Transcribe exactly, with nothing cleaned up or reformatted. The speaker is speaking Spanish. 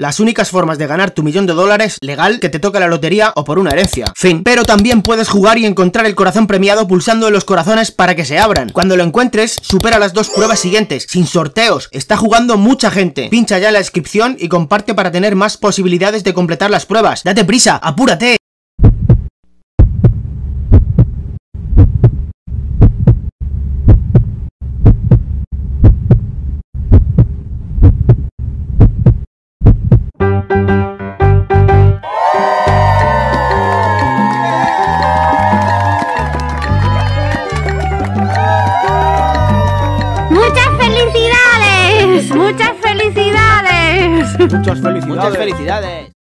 las únicas formas de ganar tu millón de dólares legal, que te toque la lotería o por una herencia. Fin. Pero también puedes jugar y encontrar el corazón premiado pulsando en los corazones para que se abran. Cuando lo encuentres, supera las dos pruebas siguientes, sin sorteos. Está jugando mucha gente. Pincha ya en la descripción y comparte para tener más posibilidades de completar las pruebas. ¡Date prisa! ¡Apúrate! ¡Muchas felicidades! ¡Muchas felicidades! Muchas felicidades. Muchas felicidades.